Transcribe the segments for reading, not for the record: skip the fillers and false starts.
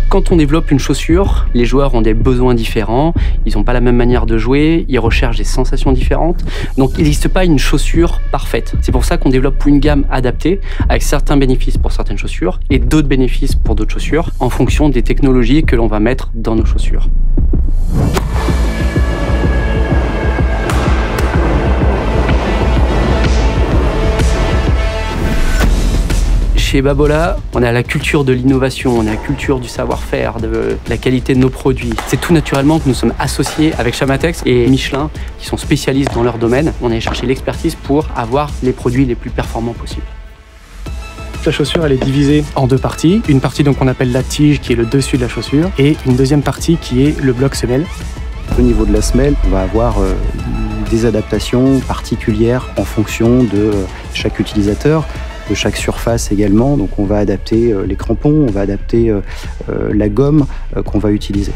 Quand on développe une chaussure, les joueurs ont des besoins différents, ils n'ont pas la même manière de jouer, ils recherchent des sensations différentes. Donc il n'existe pas une chaussure parfaite. C'est pour ça qu'on développe une gamme adaptée, avec certains bénéfices pour certaines chaussures et d'autres bénéfices pour d'autres chaussures, en fonction des technologies que l'on va mettre dans nos chaussures. Chez Babolat, on a la culture de l'innovation, on a la culture du savoir-faire, de la qualité de nos produits. C'est tout naturellement que nous sommes associés avec Chamatex et Michelin, qui sont spécialistes dans leur domaine. On a cherché l'expertise pour avoir les produits les plus performants possibles. La chaussure, elle est divisée en deux parties. Une partie donc qu'on appelle la tige, qui est le dessus de la chaussure, et une deuxième partie qui est le bloc semelle. Au niveau de la semelle, on va avoir des adaptations particulières en fonction de chaque utilisateur, de chaque surface également. Donc on va adapter les crampons, on va adapter la gomme qu'on va utiliser.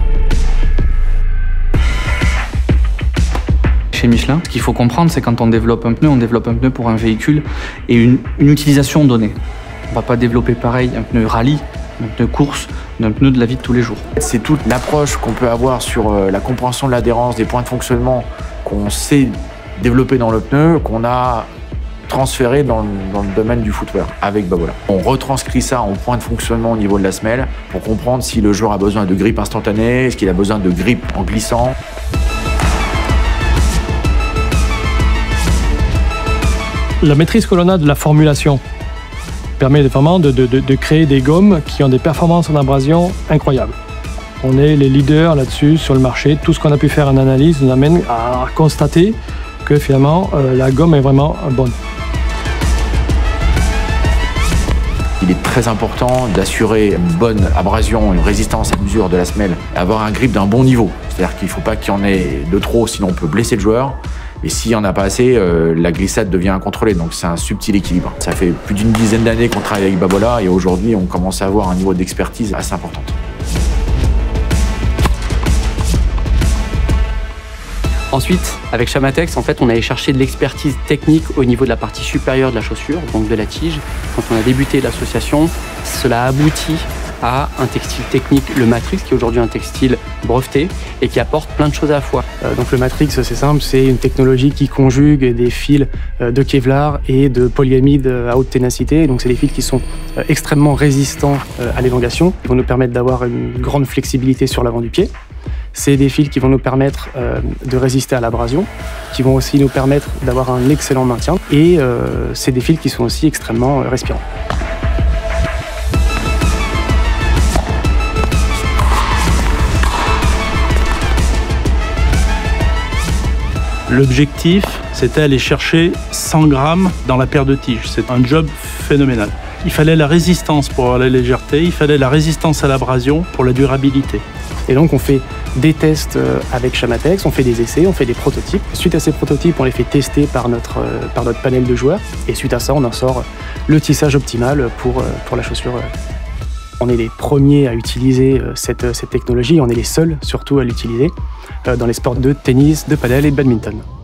Chez Michelin, ce qu'il faut comprendre, c'est quand on développe un pneu pour un véhicule et une utilisation donnée. On ne va pas développer pareil un pneu rallye, un pneu course, d'un pneu de la vie de tous les jours. C'est toute l'approche qu'on peut avoir sur la compréhension de l'adhérence, des points de fonctionnement qu'on sait développer dans le pneu, qu'on a transféré dans le domaine du footwear avec Babolat. On retranscrit ça en point de fonctionnement au niveau de la semelle pour comprendre si le joueur a besoin de grip instantané, est-ce qu'il a besoin de grip en glissant. La maîtrise que l'on a de la formulation permet vraiment de créer des gommes qui ont des performances en abrasion incroyables. On est les leaders là-dessus sur le marché. Tout ce qu'on a pu faire en analyse nous amène à constater que finalement la gomme est vraiment bonne. Il est très important d'assurer une bonne abrasion, une résistance à l'usure de la semelle, et avoir un grip d'un bon niveau. C'est-à-dire qu'il ne faut pas qu'il y en ait de trop, sinon on peut blesser le joueur. Et s'il n'y en a pas assez, la glissade devient incontrôlée. Donc c'est un subtil équilibre. Ça fait plus d'une dizaine d'années qu'on travaille avec Babolat et aujourd'hui on commence à avoir un niveau d'expertise assez important. Ensuite, avec Chamatex, en fait, on allait chercher de l'expertise technique au niveau de la partie supérieure de la chaussure, donc de la tige. Quand on a débuté l'association, cela aboutit à un textile technique, le Matrix, qui est aujourd'hui un textile breveté et qui apporte plein de choses à la fois. Donc le Matrix, c'est simple, c'est une technologie qui conjugue des fils de Kevlar et de polyamide à haute ténacité. Donc c'est des fils qui sont extrêmement résistants à l'élongation, qui vont nous permettre d'avoir une grande flexibilité sur l'avant du pied. C'est des fils qui vont nous permettre de résister à l'abrasion, qui vont aussi nous permettre d'avoir un excellent maintien. Et c'est des fils qui sont aussi extrêmement respirants. L'objectif, c'était aller chercher 100 grammes dans la paire de tiges. C'est un job phénoménal. Il fallait la résistance pour la légèreté, il fallait la résistance à l'abrasion pour la durabilité. Et donc on fait des tests avec Chamatex, on fait des essais, on fait des prototypes. Suite à ces prototypes, on les fait tester par notre panel de joueurs. Et suite à ça, on en sort le tissage optimal pour la chaussure. On est les premiers à utiliser cette technologie, on est les seuls surtout à l'utiliser dans les sports de tennis, de padel et de badminton.